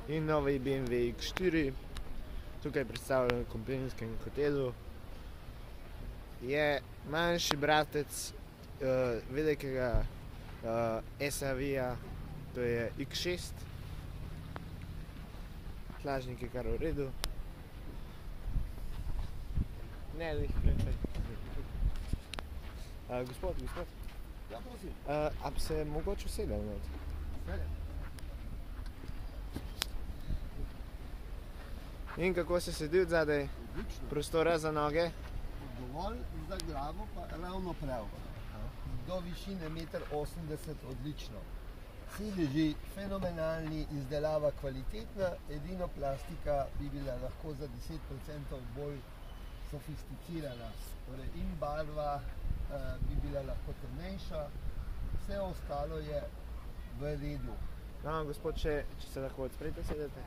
in novi BMW X4. Tukaj predstavljen v Kompinskem hotelu. Je manjši bratec velikega SUV-ja, to je X6. Tlažnik je kar v redu. Ne, lih prečaj. Gospod. Ja, prosim. A bi se mogoče usedel not? Seveda. In kako se sedi od zadaj? Odlično. Prostora za noge? Dovolj za glavo pa ravno prav. Do višine 1,80 m odlično. Sedeži fenomenalni, izdelava kvalitetna, edino plastika bi bila lahko za 10% bolj sofisticirana. Torej in barva bi bila lahko temnejša, vse ostalo je v redu. No, gospod, če se lahko odprete, sedete.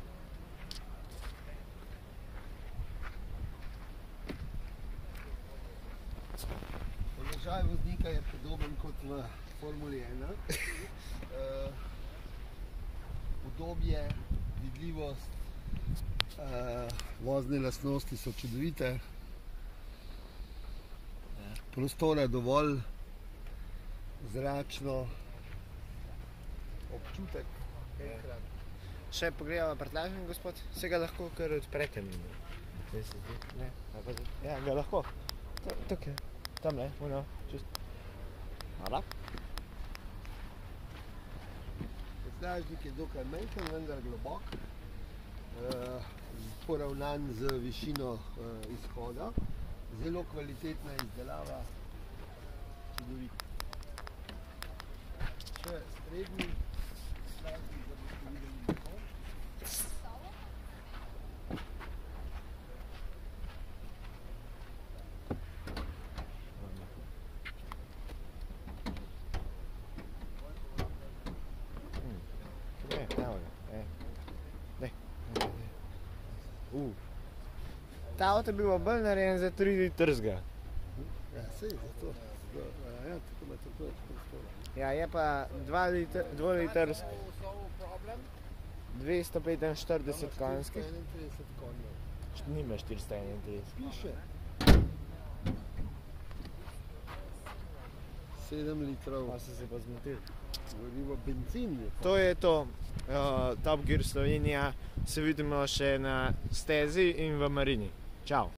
Položaj voznika je podoben kot v Formuli 1. Udobje, vidljivost, vozne lastnosti so čudovite. Prostora dovolj, zračno, občutek enkrat. Še pogledava prtljažnik, gospod? Se ga lahko kar odprete mi. Ne? Ja, ga lahko. Tukaj. Tamle, čist. Hvala. Prtljažnik je dokaj majhen, vendar globok. Poravnan z višino izhoda. Zelo kvalitetna izdelava. Čudovit. Še sprednji prtljažnik, da boste videli motor. Ta avto bi bil bolj narejen za 3 litrsga. Ja, sej, zato. Ja, tako ima tako prostora. Ja, je pa 2 litrsk, 245 konjskih. 431 konjev. Nima 431. Piše. 7 litrov. Pa so se pa zmotili. Gorivo bencin je. To je to. Top Gear Slovenija. Se vidimo še na stezi in v Marini. Čau.